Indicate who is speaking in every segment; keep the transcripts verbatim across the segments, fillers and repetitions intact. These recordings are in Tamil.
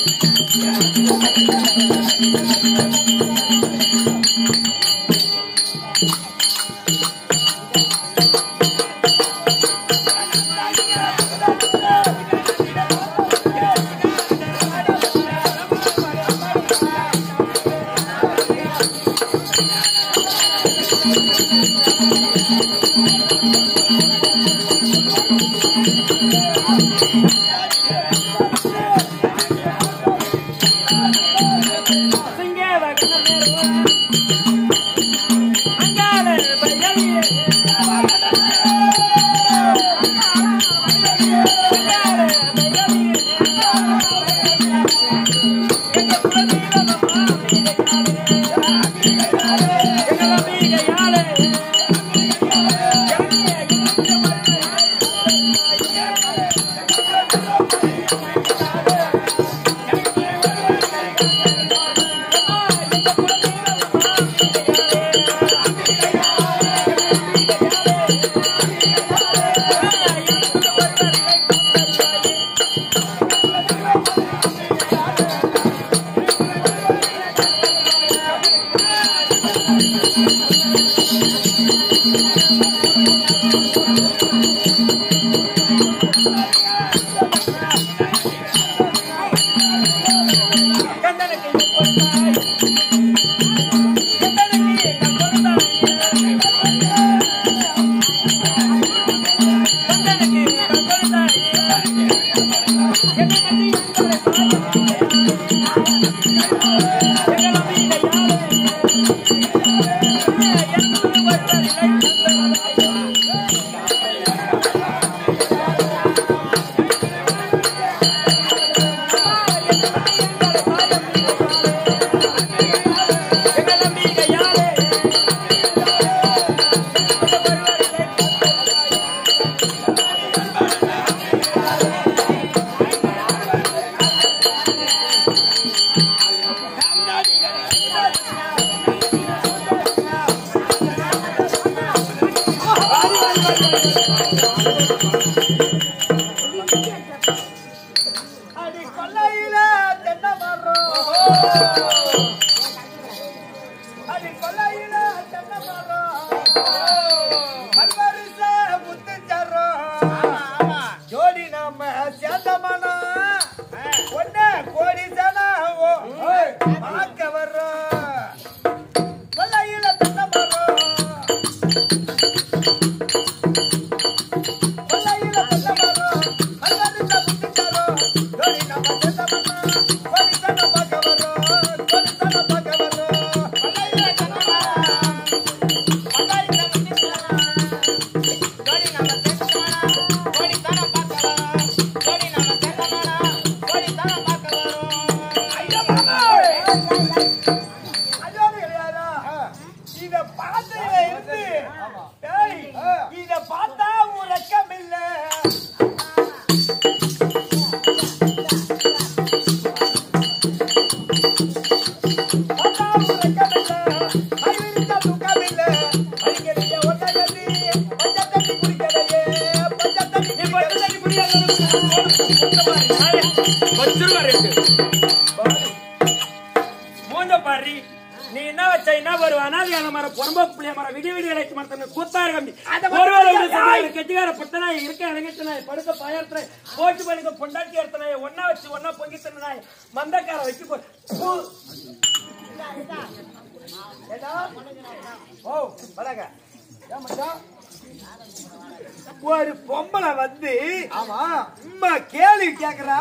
Speaker 1: ஒரு பொம்பளை வந்து ஆமா அம்மா கேள்வி கேக்குறா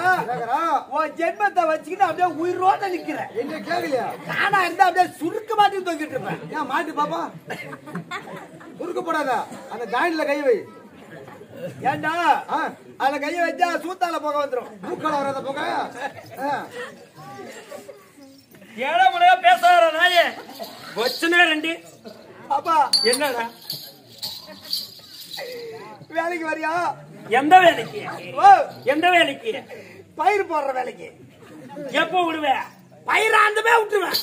Speaker 1: உன் ஜென்மத்தை வச்சுக்கிட்டு அப்படியே உயிரோட நிக்கிற எங்க கேட்கலையா நானா இருந்தா அப்படியே சுருக்க மாட்டி தூக்கிட்டு இருப்பேன் ஏன் மாட்டி பாப்பா சுருக்க போடாத அந்த காயின்ல கை வை ஏண்டா அதுல கைய வச்சா சூத்தால போக வந்துடும் மூக்கால வராத போக
Speaker 2: ஏழை முறையா பேசாத நாயே வச்சுனே ரெண்டு
Speaker 1: பாப்பா
Speaker 2: என்னடா
Speaker 1: வேலைக்கு வரியா
Speaker 2: எந்த வேலைக்கு எந்த வேலைக்கு
Speaker 1: பயிர் போடுற வேலைக்கு
Speaker 2: எப்போ விடுவேன்
Speaker 1: பயிராண்டுமே விட்டுருவேன்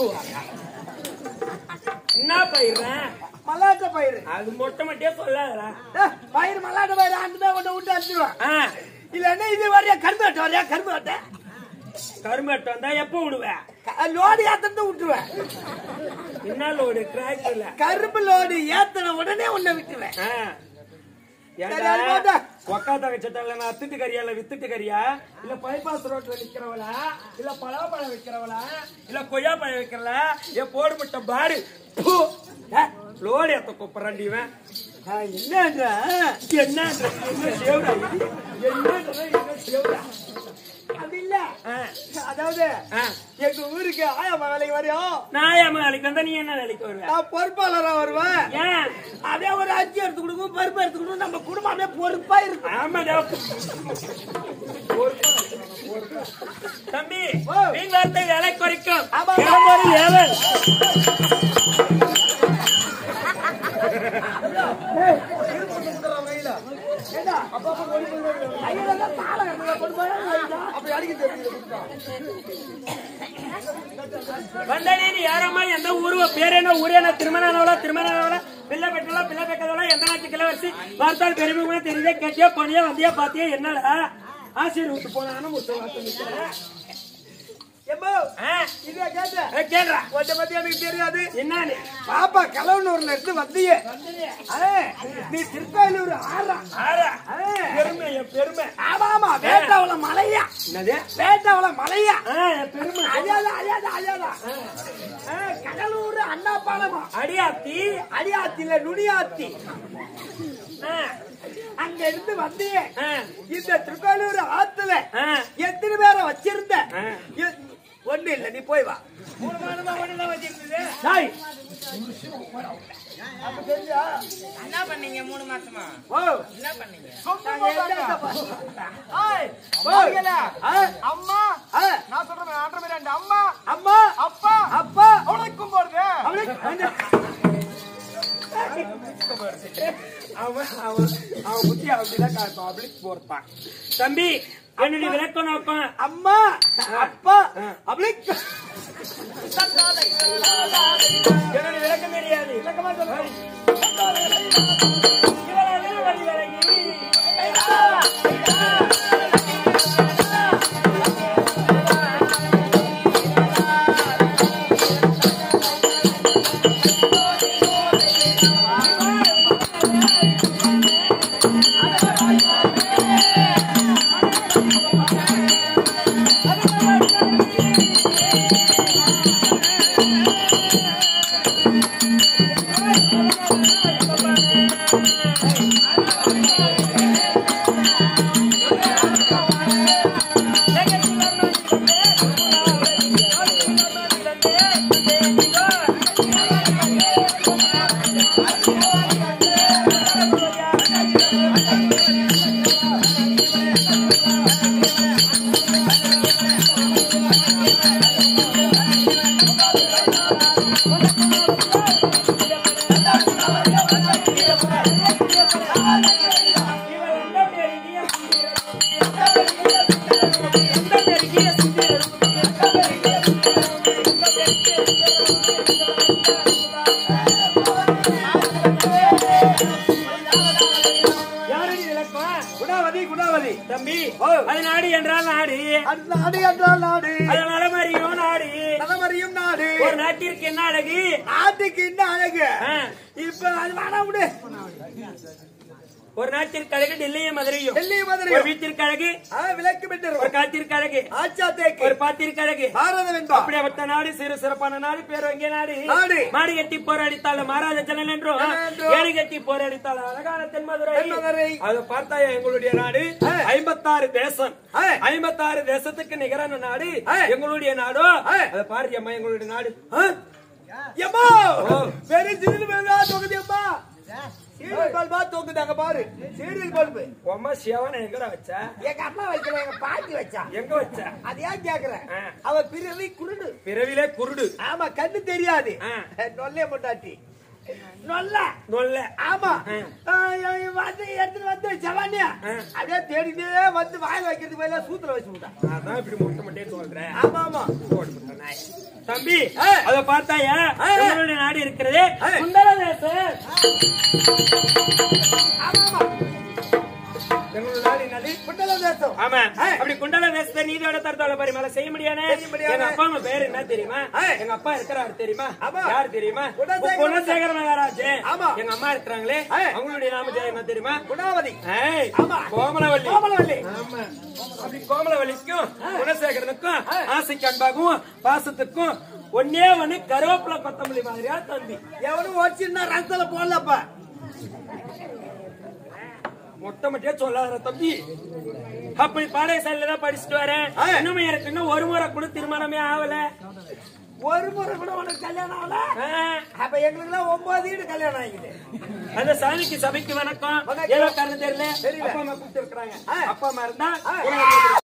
Speaker 2: என்ன பயிர்றேன்
Speaker 1: மல்லாட்ட பயிர்
Speaker 2: அது மொட்டை மட்டியே சொல்லாதா
Speaker 1: பயிர் மல்லாட்ட பயிர் ஆண்டுமே கொண்டு விட்டு அடிச்சிருவேன் இல்லன்னா இது வரையா கரும்பு வெட்ட வரையா கரும்பு வெட்ட
Speaker 2: கரும்பு எட்டு வந்தா எப்ப விடுவேன்?
Speaker 1: லோடு ஏத்தத்தை விட்டுருவேன்.
Speaker 2: என்ன லோடு? டிராக்டர்ல
Speaker 1: கரும்பு லோடு ஏத்தன உடனே உன்னை விட்டுருவேன்.
Speaker 2: ஒக்காத்த வச்சல நான் அத்துட்டு கறியா இல்ல வித்துட்டு கறியா இல்ல பைபாஸ் ரோட்ல நிக்கிறவளா இல்ல பலாப்பழம் விக்கிறவளா இல்ல கொய்யா பழம் விக்கிறல ஏ போடு முட்டை பாடு லோடு ஏத்த கூப்பிடறாண்டிவன்.
Speaker 1: என்னன்ற
Speaker 2: என்ன என்ன சேவடா என்னன்ற என்ன சேவடா
Speaker 1: அது இல்ல. அதாவது எங்க ஊருக்கு ஆயாமா வேலைக்கு வரையும்.
Speaker 2: நான் ஆயாமா வேலைக்கு வந்தா நீ என்ன வேலைக்கு வருவேன்?
Speaker 1: நான் பொறுப்பாளரா வருவேன்.
Speaker 2: ஏன்?
Speaker 1: அதே ஒரு அரிசி எடுத்து கொடுக்கும் பருப்பு எடுத்து கொடுக்கும் நம்ம குடும்பமே பொறுப்பா இருக்கும்.
Speaker 2: ஆமாடா தம்பி நீங்க வார்த்தை வேலை குறைக்கும் ஏவல் வந்தனேன்னு யாரம்மா எந்த ஊருவ பேர் என்ன ஊர் என்ன திருமணானவளா திருமணானவளா பிள்ளை பெற்றவளா பிள்ளை பெற்றவளா எந்த நாட்டு கிளவரசி பார்த்தால் பெருமையா தெரியுதே கேட்டியா போனியா வந்தியா பாத்தியா என்னடா ஆசிரியர் விட்டு போனான்னு முத்து வார்த்தை நிக்கிறேன்.
Speaker 1: தெரியாது
Speaker 2: என்னன்னு
Speaker 1: பாப்பா கலவனூர்ல இருந்து வந்தியே நீ திருக்காயிலூர் ஆறா
Speaker 2: பெருமை பெருமை.
Speaker 1: ஆமா வேட்டாவள மலையா வேட்டாவள மலையா
Speaker 2: பெருமை
Speaker 1: அழியாதா அழியாதா அழியாதா கடலூர் அண்ணா பாலமா
Speaker 2: அடியாத்தி
Speaker 1: அடியாத்தில நுனியாத்தி அங்க இருந்து வந்தியே இந்த திருக்காயிலூர் ஆத்துல எத்தனை பேரை வச்சிருந்த ஒண்ணு இல்ல நீ போய் வா. மூணு மாதமா ஒண்ணுதான் வச்சிருந்தது.
Speaker 3: என்ன பண்ணீங்க மூணு மாசமா? என்ன பண்ணீங்க?
Speaker 1: அம்மா
Speaker 3: நான் சொல்றேன் ஆன்ற மாதிரி அந்த அம்மா
Speaker 1: அம்மா
Speaker 3: அப்பா
Speaker 1: அப்பா
Speaker 3: அவளுக்கும் போடுது
Speaker 2: அவன் அவன் அவன் புத்தி அப்படிதான் பப்ளிக் போறான். தம்பி என்னுடைய விளக்கம் நோக்கம்
Speaker 1: அம்மா அப்பா அப்படி
Speaker 2: என்னுடைய விளக்கம் தெரியாது. விளக்கமா சொல்றேன். தம்பி அது நாடு என்றால் நாடு
Speaker 1: நாடு என்றால் நாடு
Speaker 2: அது நலமறியும் நாடு
Speaker 1: நலமறியும் நாடு
Speaker 2: ஒரு நாட்டிற்கு என்ன அழகு
Speaker 1: நாட்டுக்கு என்ன அழகு இப்ப அது வேணா விடு.
Speaker 2: ஒரு நாட்டிற்கு அழகு டெல்லியும் மதுரையும்
Speaker 1: டெல்லியும் மதுரை
Speaker 2: ஒரு வீட்டிற்கு அழகு
Speaker 1: விளக்கு பெற்ற
Speaker 2: ஒரு காத்திற்கு அழகு
Speaker 1: ஆச்சா தேக்கு
Speaker 2: ஒரு பாத்திற்கு அழகு
Speaker 1: பாரதம் என்பா
Speaker 2: அப்படிப்பட்ட நாடு சிறு சிறப்பான நாடு பேர் வங்கிய நாடு
Speaker 1: நாடு
Speaker 2: மாடி கட்டி போராடித்தாள் மாறாத ஜனல் என்றும் ஏடு கட்டி போராடித்தாள் அழகான தென்மதுரை அதை பார்த்தா எங்களுடைய நாடு ஐம்பத்தாறு தேசம் ஐம்பத்தாறு தேசத்துக்கு நிகரான நாடு எங்களுடைய நாடோ அதை பாரு அம்மா எங்களுடைய நாடு
Speaker 1: எம்மா பெரிய சிறு தொகுதி அம்மா சீரியல் பல்பா தூக்குதாங்க பாரு சீரியல் பல்பு
Speaker 2: அம்மா சிவனை எங்கடா வச்சா
Speaker 1: எங்க அம்மா வைக்கல எங்க பாட்டி வச்சா
Speaker 2: எங்க வச்சா
Speaker 1: அது ஏன் கேக்குறேன் அவ பிறவி குருடு
Speaker 2: பிறவிலே குருடு
Speaker 1: ஆமா கண்ணு தெரியாது நொல்லே முட்டாட்டி நொல்ல
Speaker 2: நொல்ல
Speaker 1: ஆமா வந்து எடுத்துட்டு வந்து ஜவானியா அப்படியே தேடிட்டே வந்து வாய் வைக்கிறதுக்கு பதிலா சூத்துல வச்சு விட்டா.
Speaker 2: அதான் இப்படி முட்டை மட்டும் சொல்றேன்.
Speaker 1: ஆமா ஆமா
Speaker 2: தம்பி அத பார்த்தாயா நம்மளுடைய நாடு இருக்கிறது சுந்தர தேசம். எங்களோட நாடு என்னது?
Speaker 1: குண்டல தேசம்.
Speaker 2: ஆமா. அப்படி குண்டல தேசத்தை நீதியோட தரத்தோட பரிமாணம் செய்ய முடியானே. எங்க அப்பா அம்மா பேரு என்ன தெரியுமா? எங்க அப்பா இருக்கிறாரு தெரியுமா? யார் தெரியுமா? குணசேகர மகாராஜ். எங்க அம்மா இருக்கிறாங்களே அவங்களுடைய நாம என்ன தெரியுமா?
Speaker 1: குணாவதி.
Speaker 2: கோமலவல்லி.
Speaker 1: கோமலவல்லி.
Speaker 2: அப்படி கோமலவல்லிக்கும் குணசேகரனுக்கும் ஆசைக்கு அன்பாகவும் பாசத்துக்கும் ஒன்னே ஒண்ணு கருவேப்பிலை கொத்தமல்லி மாதிரியா தம்பி.
Speaker 1: எவனும் வச்சிருந்தா ரசத்துல போடலப்பா.
Speaker 2: மொட்டை மட்டியா சொல்லாத தம்பி. அப்படி பாடசாலையில தான் படிச்சுட்டு வரேன். இன்னும் எனக்கு இன்னும் ஒரு முறை கூட திருமணமே ஆகல.
Speaker 1: ஒரு முறை கூட உனக்கு கல்யாணம் ஆகல? அப்ப எங்களுக்கு எல்லாம் ஒன்பது வீடு கல்யாணம் ஆகிது.
Speaker 2: அந்த சாமிக்கு சபைக்கு வணக்கம். ஏதோ காரணம் தெரியல அப்பா அம்மா கூப்பிட்டு இருக்கிறாங்க. அப்பா அம்மா இருந்தா